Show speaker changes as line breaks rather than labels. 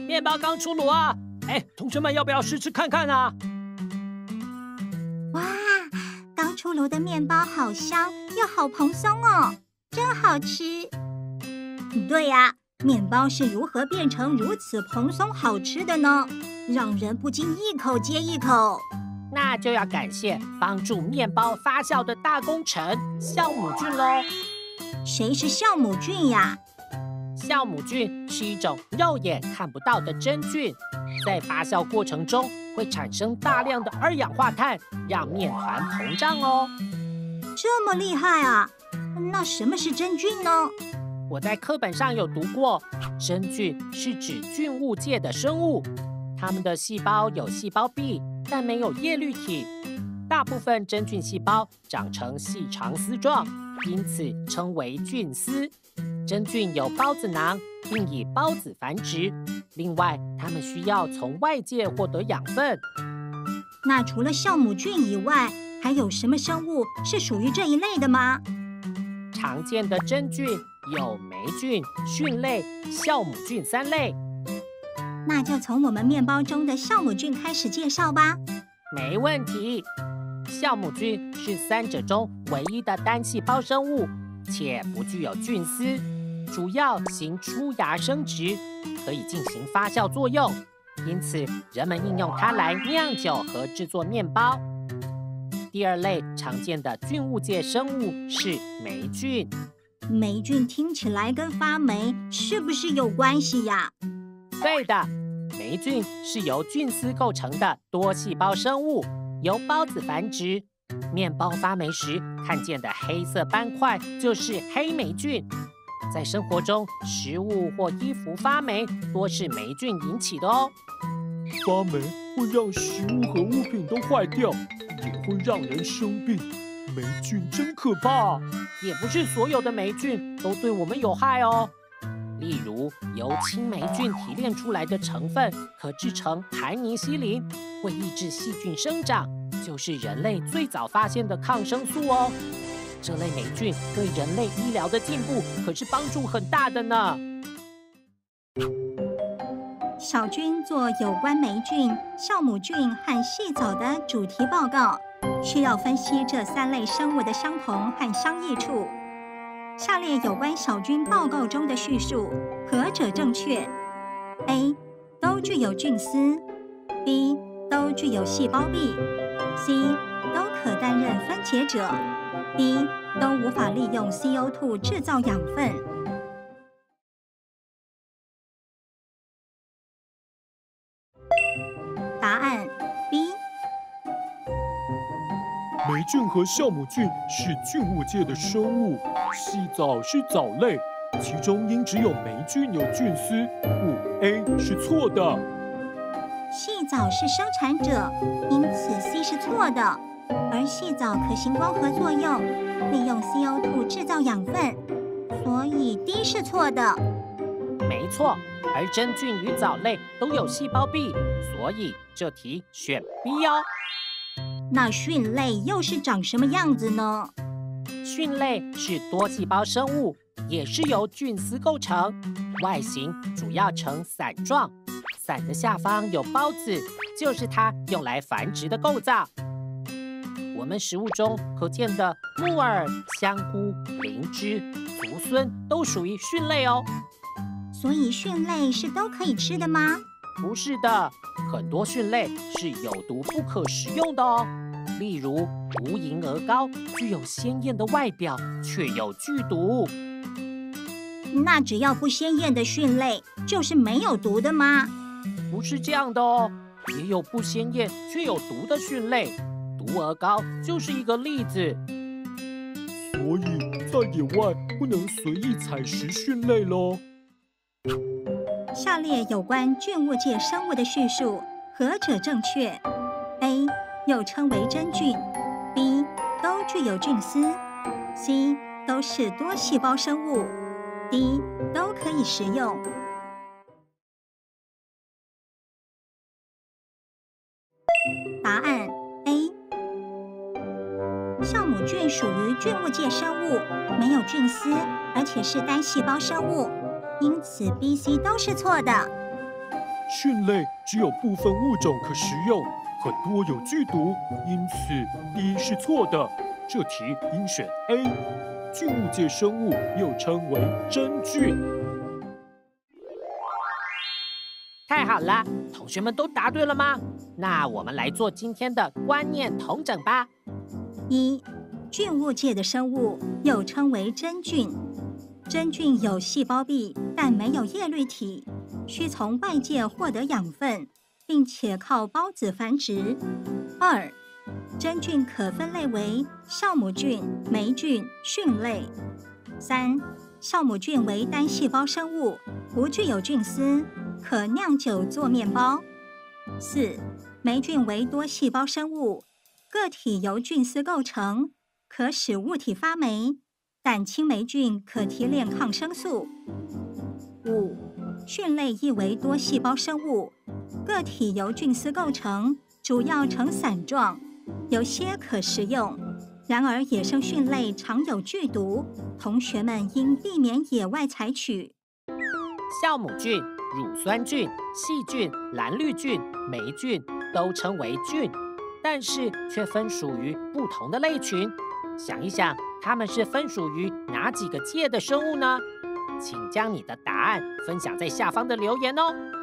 面包刚出炉啊！哎，同学们要不要试吃看看啊？
哇，刚出炉的面包好香又好蓬松哦，真好吃。对呀，面包是如何变成如此蓬松好吃的呢？让人不禁一口接一口。
那就要感谢帮助面包发酵的大功臣酵母菌喽。
谁是酵母菌呀？
酵母菌是一种肉眼看不到的真菌，在发酵过程中会产生大量的二氧化碳，让面团膨胀哦。
这么厉害啊！那什么是真菌呢？
我在课本上有读过，真菌是指菌物界的生物，它们的细胞有细胞壁，但没有叶绿体。大部分真菌细胞长成细长丝状，因此称为菌丝。真菌有孢子囊，并以孢子繁殖。另外，它们需要从外界获得养分。
那除了酵母菌以外，还有什么生物是属于这一类的吗？
常见的真菌有霉菌、菌类、酵母菌3类。
那就从我们面包中的酵母菌开始介绍吧。
没问题。酵母菌是3者中唯一的单细胞生物，且不具有菌丝，主要行出芽生殖，可以进行发酵作用，因此人们应用它来酿酒和制作面包。第2类常见的菌物界生物是霉菌。
霉菌听起来跟发霉是不是有关系呀？
对的，霉菌是由菌丝构成的多细胞生物，由孢子繁殖。面包发霉时看见的黑色斑块就是黑霉菌。在生活中，食物或衣服发霉多是霉菌引起的哦。
发霉会让食物和物品都坏掉，也会让人生病。霉菌真可怕。
也不是所有的霉菌都对我们有害哦。例如，由青霉菌提炼出来的成分可制成盘尼西林，会抑制细菌生长，就是人类最早发现的抗生素哦。这类霉菌对人类医疗的进步可是帮助很大的呢。
小军做有关霉菌、酵母菌和细藻的主题报告，需要分析这3类生物的相同和相异处。下列有关小菌报告中的叙述，何者正确 ？A. 都具有菌丝 ；B. 都具有细胞壁 ；C. 都可担任分解者 ；D. 都无法利用 CO2 制造养分。答案 B。
霉菌和酵母菌是菌物界的生物，细藻是藻类，其中应只有霉菌有菌丝，故 A 是错的。
细藻是生产者，因此 C 是错的。而细藻可行光合作用，利用 CO2 制造养分，所以 D 是错的。
没错，而真菌与藻类都有细胞壁，所以这题选 B 哦。
那蕈类又是长什么样子呢？
蕈类是多细胞生物，也是由菌丝构成，外形主要呈伞状，伞的下方有孢子，就是它用来繁殖的构造。我们食物中可见的木耳、香菇、灵芝、竹荪都属于蕈类哦。
所以蕈类是都可以吃的吗？
不是的，很多蕈类是有毒不可食用的哦。例如无银鹅膏，具有鲜艳的外表，却有剧毒。
那只要不鲜艳的蕈类，就是没有毒的吗？
不是这样的哦，也有不鲜艳却有毒的蕈类，毒鹅膏就是一个例子。
所以在野外不能随意采食蕈类咯。
下列有关菌物界生物的叙述，何者正确 ？A. 又称为真菌 ；B. 都具有菌丝 ；C. 都是多细胞生物 ；D. 都可以食用。答案 A。酵母菌属于菌物界生物，没有菌丝，而且是单细胞生物。因此 B、C 都是错的。
菌类只有部分物种可食用，很多有剧毒，因此 B 是错的。这题应选 A。菌物界生物又称为真菌。
太好了，同学们都答对了吗？那我们来做今天的观念统整吧。
1. 菌物界的生物又称为真菌。真菌有细胞壁，但没有叶绿体，需从外界获得养分，并且靠孢子繁殖。2. 真菌可分类为酵母菌、霉菌、蕈类。3. 酵母菌为单细胞生物，不具有菌丝，可酿酒做面包。4. 霉菌为多细胞生物，个体由菌丝构成，可使物体发霉，但青霉菌可提炼抗生素。5. 蕈类亦为多细胞生物，个体由菌丝构成，主要呈伞状，有些可食用。然而野生蕈类常有剧毒，同学们应避免野外采取。
酵母菌、乳酸菌、细菌、蓝绿菌、霉菌都称为菌，但是却分属于不同的类群。想一想，它们是分属于哪几个界的生物呢？请将你的答案分享在下方的留言哦。